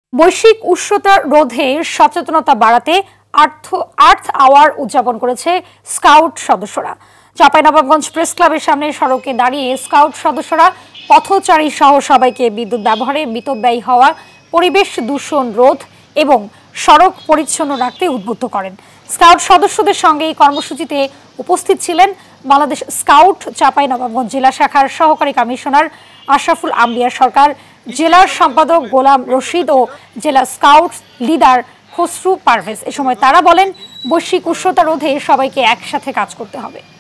বৈশ্বিক উষ্ণতা রোধে সচেতনতা বাড়াতে আর্থ আওয়ার উদযাপন করেছে স্কাউট সদস্যরা। চাঁপাইনবাবগঞ্জ প্রেস ক্লাবের সামনে সড়কে দাঁড়িয়ে স্কাউট সদস্যরা পথচারী সহ সবাইকে বিদ্যুৎ ব্যবহারে মিতব্যয়ী হওয়া, পরিবেশ দূষণ রোধ এবং সড়ক পরিচ্ছন্ন রাখতে উদ্বুদ্ধ করেন। স্কাউট সদস্যদের সঙ্গে এই কর্মসূচিতে উপস্থিত ছিলেন বাংলাদেশ স্কাউট চাঁপাইনবাবগঞ্জ জেলা শাখার সহকারী কমিশনার আশরাফুল আম্বিয়া সরকার, জেলার সম্পাদক গোলাম রশিদ ও জেলা স্কাউট লিডার খসরু পারভেজ। এ সময় তারা বলেন, বৈশ্বিক উষ্ণতা রোধে সবাইকে একসাথে কাজ করতে হবে।